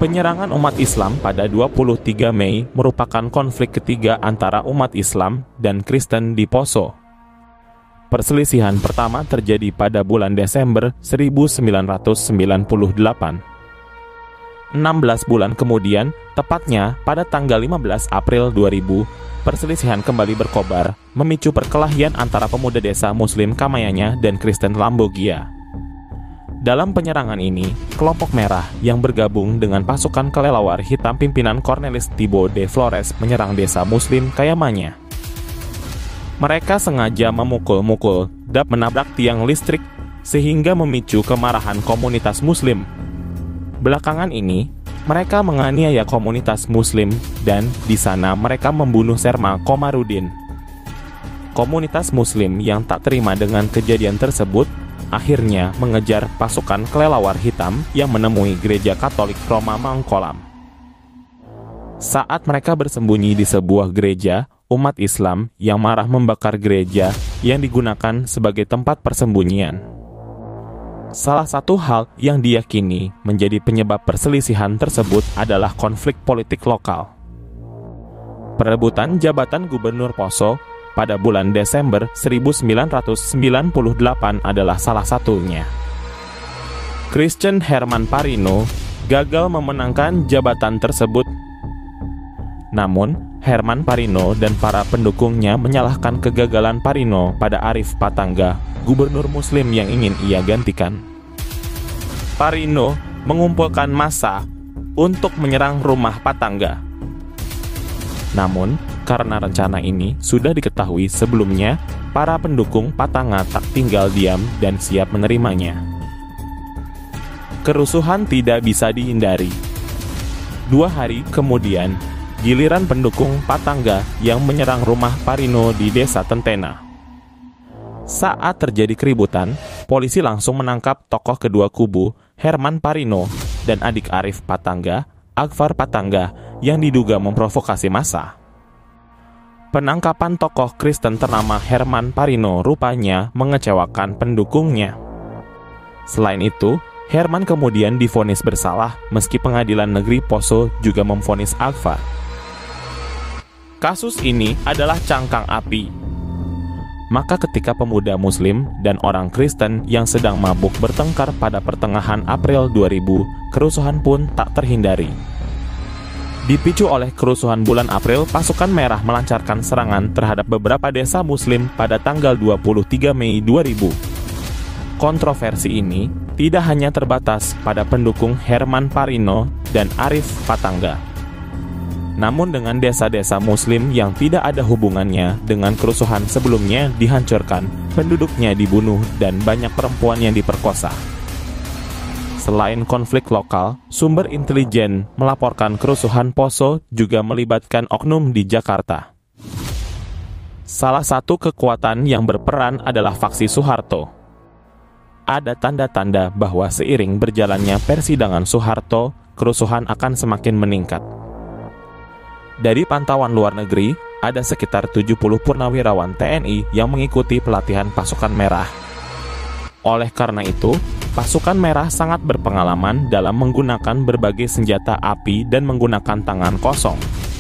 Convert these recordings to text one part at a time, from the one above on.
Penyerangan umat Islam pada 23 Mei merupakan konflik ketiga antara umat Islam dan Kristen di Poso. Perselisihan pertama terjadi pada bulan Desember 1998. 16 bulan kemudian, tepatnya pada tanggal 15 April 2000, perselisihan kembali berkobar, memicu perkelahian antara pemuda desa Muslim Kamayanya dan Kristen Lambogia. Dalam penyerangan ini, kelompok merah yang bergabung dengan pasukan kelelawar hitam pimpinan Cornelis Thibaut de Flores menyerang desa Muslim Kayamanya. Mereka sengaja memukul-mukul dan menabrak tiang listrik sehingga memicu kemarahan komunitas Muslim. Belakangan ini, mereka menganiaya komunitas Muslim dan di sana mereka membunuh Serma Komarudin. Komunitas Muslim yang tak terima dengan kejadian tersebut akhirnya mengejar pasukan kelelawar hitam yang menemui gereja Katolik Roma Mangkolam. Saat mereka bersembunyi di sebuah gereja, umat Islam yang marah membakar gereja yang digunakan sebagai tempat persembunyian. Salah satu hal yang diyakini menjadi penyebab perselisihan tersebut adalah konflik politik lokal. Perebutan jabatan Gubernur Poso pada bulan Desember 1998 adalah salah satunya. Christian Herman Parino gagal memenangkan jabatan tersebut. Namun, Herman Parino dan para pendukungnya menyalahkan kegagalan Parino pada Arif Patangga, gubernur Muslim yang ingin ia gantikan. Parino mengumpulkan massa untuk menyerang rumah Patangga. Namun, karena rencana ini sudah diketahui sebelumnya, para pendukung Patangga tak tinggal diam dan siap menerimanya. Kerusuhan tidak bisa dihindari. 2 hari kemudian, giliran pendukung Patangga yang menyerang rumah Parino di desa Tentena. Saat terjadi keributan, polisi langsung menangkap tokoh kedua kubu, Herman Parino dan adik Arif Patangga, Akbar Patangga, yang diduga memprovokasi massa. Penangkapan tokoh Kristen ternama Herman Parino rupanya mengecewakan pendukungnya. Selain itu, Herman kemudian divonis bersalah meski pengadilan negeri Poso juga memvonis Akbar. Kasus ini adalah cangkang api. Maka ketika pemuda Muslim dan orang Kristen yang sedang mabuk bertengkar pada pertengahan April 2000, kerusuhan pun tak terhindari. Dipicu oleh kerusuhan bulan April, pasukan merah melancarkan serangan terhadap beberapa desa Muslim pada tanggal 23 Mei 2000. Kontroversi ini tidak hanya terbatas pada pendukung Herman Parino dan Arif Patangga, namun dengan desa-desa Muslim yang tidak ada hubungannya dengan kerusuhan sebelumnya dihancurkan, penduduknya dibunuh, dan banyak perempuan yang diperkosa. Selain konflik lokal, sumber intelijen melaporkan kerusuhan Poso juga melibatkan oknum di Jakarta. Salah satu kekuatan yang berperan adalah faksi Soeharto. Ada tanda-tanda bahwa seiring berjalannya persidangan Soeharto, kerusuhan akan semakin meningkat. Dari pantauan luar negeri, ada sekitar 70 purnawirawan TNI yang mengikuti pelatihan pasukan merah. Oleh karena itu, pasukan merah sangat berpengalaman dalam menggunakan berbagai senjata api dan menggunakan tangan kosong.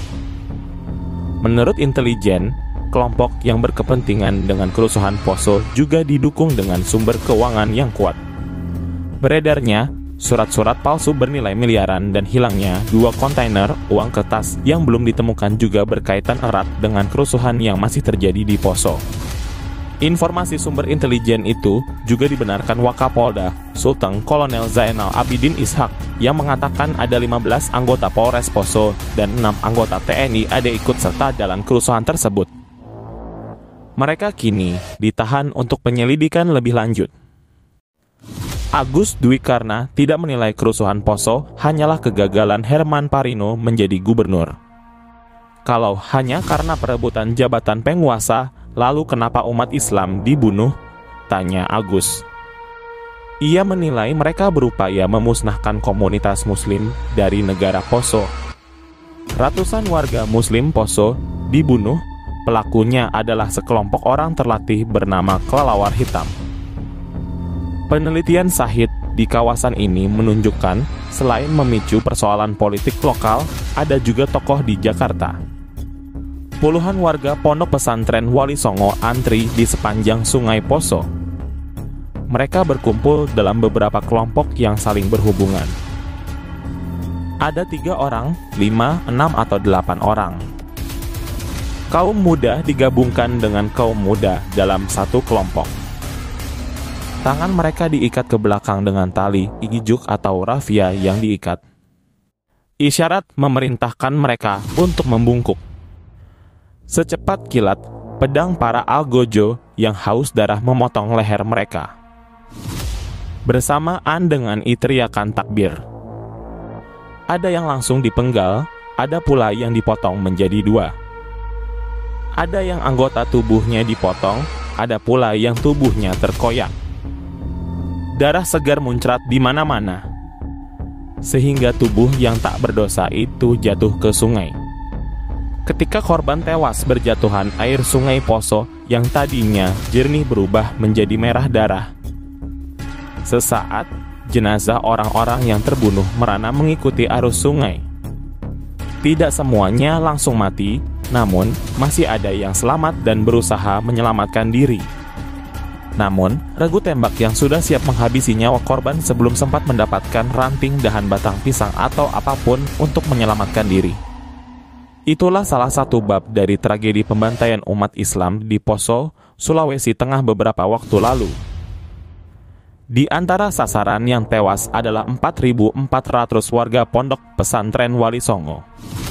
Menurut intelijen, kelompok yang berkepentingan dengan kerusuhan Poso juga didukung dengan sumber keuangan yang kuat. Beredarnya surat-surat palsu bernilai miliaran dan hilangnya 2 kontainer uang kertas yang belum ditemukan juga berkaitan erat dengan kerusuhan yang masih terjadi di Poso. Informasi sumber intelijen itu juga dibenarkan Wakapolda, Sultan Kolonel Zainal Abidin Ishak, yang mengatakan ada 15 anggota Polres Poso dan 6 anggota TNI ada ikut serta dalam kerusuhan tersebut. Mereka kini ditahan untuk penyelidikan lebih lanjut. Agus Dwi Karna tidak menilai kerusuhan Poso hanyalah kegagalan Herman Parino menjadi gubernur. Kalau hanya karena perebutan jabatan penguasa, lalu kenapa umat Islam dibunuh? Tanya Agus. Ia menilai mereka berupaya memusnahkan komunitas Muslim dari negara Poso. Ratusan warga Muslim Poso dibunuh, pelakunya adalah sekelompok orang terlatih bernama kelelawar hitam. Penelitian Syahid di kawasan ini menunjukkan selain memicu persoalan politik lokal, ada juga tokoh di Jakarta. Puluhan warga pondok pesantren Wali Songo antri di sepanjang Sungai Poso. Mereka berkumpul dalam beberapa kelompok yang saling berhubungan. Ada 3 orang, 5, 6, atau 8 orang. Kaum muda digabungkan dengan kaum muda dalam satu kelompok. Tangan mereka diikat ke belakang dengan tali, ijuk atau rafia yang diikat. Isyarat memerintahkan mereka untuk membungkuk. Secepat kilat, pedang para algojo yang haus darah memotong leher mereka. Bersamaan dengan teriakan takbir. Ada yang langsung dipenggal, ada pula yang dipotong menjadi 2. Ada yang anggota tubuhnya dipotong, ada pula yang tubuhnya terkoyak. Darah segar muncrat di mana-mana, sehingga tubuh yang tak berdosa itu jatuh ke sungai. Ketika korban tewas berjatuhan, air Sungai Poso yang tadinya jernih berubah menjadi merah darah. Sesaat, jenazah orang-orang yang terbunuh merana mengikuti arus sungai. Tidak semuanya langsung mati, namun masih ada yang selamat dan berusaha menyelamatkan diri. Namun, regu tembak yang sudah siap menghabisi nyawa korban sebelum sempat mendapatkan ranting dahan batang pisang atau apapun untuk menyelamatkan diri. Itulah salah satu bab dari tragedi pembantaian umat Islam di Poso, Sulawesi Tengah beberapa waktu lalu. Di antara sasaran yang tewas adalah 4.400 warga pondok pesantren Wali Songo.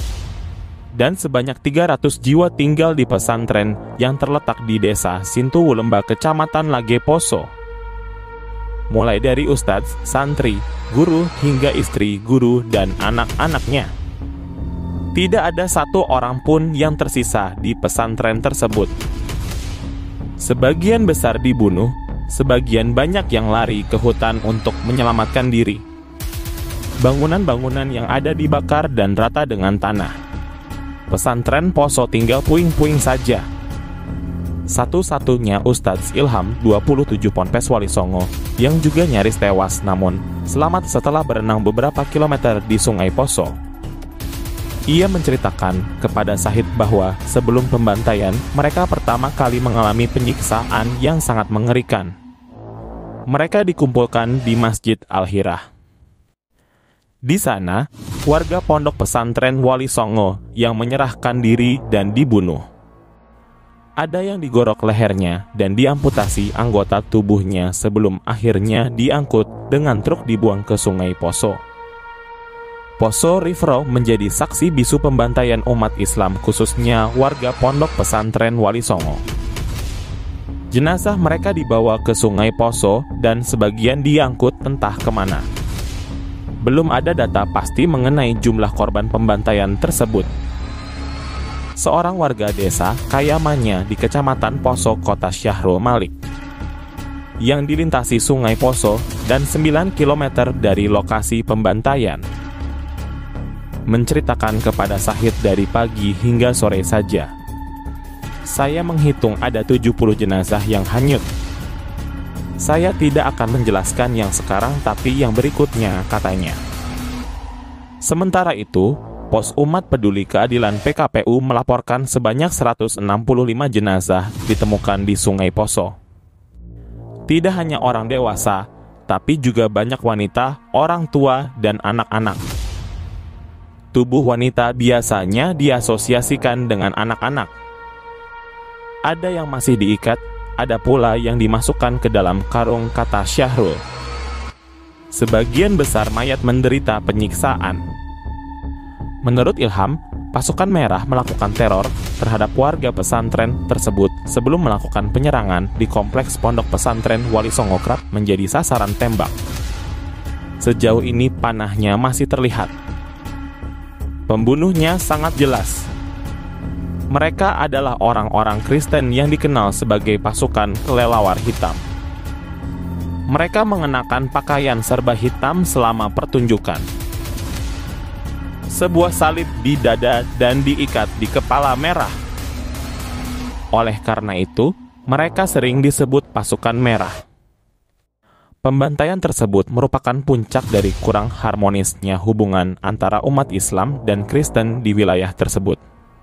Dan sebanyak 300 jiwa tinggal di pesantren yang terletak di desa Sintuwulemba, Kecamatan Lage Poso. Mulai dari ustadz, santri, guru, hingga istri, guru, dan anak-anaknya. Tidak ada satu orang pun yang tersisa di pesantren tersebut. Sebagian besar dibunuh, sebagian banyak yang lari ke hutan untuk menyelamatkan diri. Bangunan-bangunan yang ada dibakar dan rata dengan tanah. Pesantren Poso tinggal puing-puing saja. Satu-satunya Ustadz Ilham, 27 Ponpes Wali Songo, yang juga nyaris tewas namun selamat setelah berenang beberapa kilometer di Sungai Poso. Ia menceritakan kepada Sahid bahwa sebelum pembantaian, mereka pertama kali mengalami penyiksaan yang sangat mengerikan. Mereka dikumpulkan di Masjid Al-Hirah. Di sana, warga pondok pesantren Wali Songo yang menyerahkan diri dan dibunuh. Ada yang digorok lehernya dan diamputasi anggota tubuhnya sebelum akhirnya diangkut dengan truk dibuang ke Sungai Poso. Poso River menjadi saksi bisu pembantaian umat Islam, khususnya warga pondok pesantren Wali Songo. Jenazah mereka dibawa ke Sungai Poso dan sebagian diangkut entah kemana. Belum ada data pasti mengenai jumlah korban pembantaian tersebut. Seorang warga desa Kayamanya di Kecamatan Poso, Kota Syahrul Malik, yang dilintasi Sungai Poso dan 9 km dari lokasi pembantaian, menceritakan kepada Sahid dari pagi hingga sore saja. Saya menghitung ada 70 jenazah yang hanyut. Saya tidak akan menjelaskan yang sekarang tapi yang berikutnya, katanya. Sementara itu, Pos Umat Peduli Keadilan PKPU melaporkan sebanyak 165 jenazah ditemukan di Sungai Poso. Tidak hanya orang dewasa, tapi juga banyak wanita, orang tua, dan anak-anak. Tubuh wanita biasanya diasosiasikan dengan anak-anak. Ada yang masih diikat, ada pula yang dimasukkan ke dalam karung, kata Syahrul. Sebagian besar mayat menderita penyiksaan. Menurut Ilham, pasukan merah melakukan teror terhadap warga pesantren tersebut sebelum melakukan penyerangan di kompleks pondok pesantren Wali Songo kerap menjadi sasaran tembak. Sejauh ini panahnya masih terlihat. Pembunuhnya sangat jelas. Mereka adalah orang-orang Kristen yang dikenal sebagai pasukan kelelawar hitam. Mereka mengenakan pakaian serba hitam selama pertunjukan. Sebuah salib di dada dan diikat di kepala merah. Oleh karena itu, mereka sering disebut pasukan merah. Pembantaian tersebut merupakan puncak dari kurang harmonisnya hubungan antara umat Islam dan Kristen di wilayah tersebut.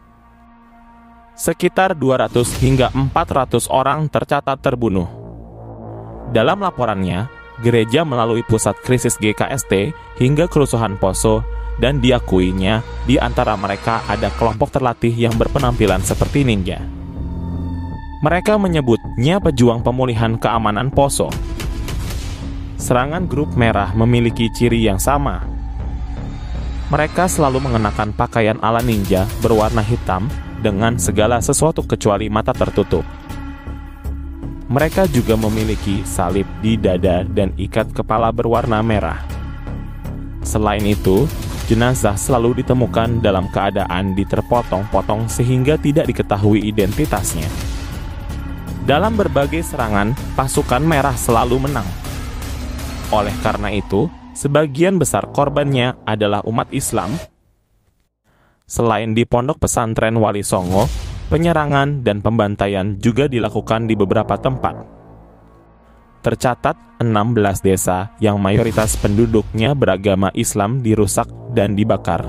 Sekitar 200 hingga 400 orang tercatat terbunuh. Dalam laporannya, gereja melalui pusat krisis GKST hingga kerusuhan Poso, dan diakuinya di antara mereka ada kelompok terlatih yang berpenampilan seperti ninja. Mereka menyebutnya pejuang pemulihan keamanan Poso. Serangan grup merah memiliki ciri yang sama. Mereka selalu mengenakan pakaian ala ninja berwarna hitam dengan segala sesuatu kecuali mata tertutup. Mereka juga memiliki salib di dada dan ikat kepala berwarna merah. Selain itu, jenazah selalu ditemukan dalam keadaan diterpotong-potong sehingga tidak diketahui identitasnya. Dalam berbagai serangan, pasukan merah selalu menang. Oleh karena itu, sebagian besar korbannya adalah umat Islam. Selain di pondok pesantren Wali Songo, penyerangan dan pembantaian juga dilakukan di beberapa tempat. Tercatat 16 desa yang mayoritas penduduknya beragama Islam dirusak dan dibakar.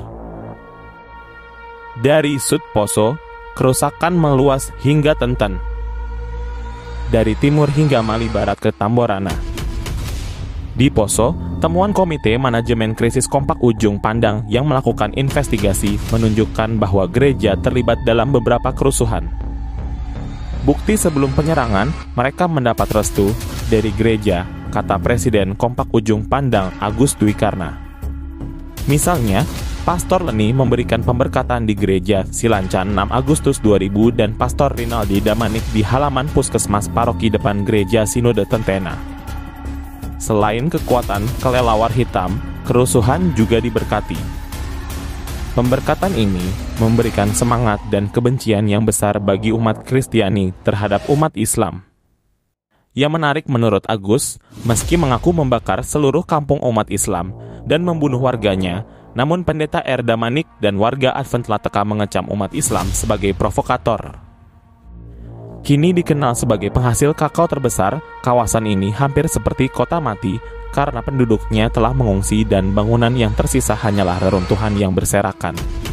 Dari Sud Poso, kerusakan meluas hingga Tenten. Dari timur hingga Mali Barat ke Tamborana. Di Poso, temuan Komite Manajemen Krisis Kompak Ujung Pandang yang melakukan investigasi menunjukkan bahwa gereja terlibat dalam beberapa kerusuhan. Bukti sebelum penyerangan, mereka mendapat restu dari gereja, kata Presiden Kompak Ujung Pandang Agus Dwi Karna. Misalnya, Pastor Leni memberikan pemberkatan di gereja Silancan 6 Agustus 2000 dan Pastor Rinaldi Damanik di halaman puskesmas paroki depan gereja Sinode Tentena. Selain kekuatan kelelawar hitam, kerusuhan juga diberkati. Pemberkatan ini memberikan semangat dan kebencian yang besar bagi umat Kristiani terhadap umat Islam. Yang menarik menurut Agus, meski mengaku membakar seluruh kampung umat Islam dan membunuh warganya, namun Pendeta R. Damanik dan warga Advent Lateka mengecam umat Islam sebagai provokator. Kini dikenal sebagai penghasil kakao terbesar, kawasan ini hampir seperti kota mati karena penduduknya telah mengungsi dan bangunan yang tersisa hanyalah reruntuhan yang berserakan.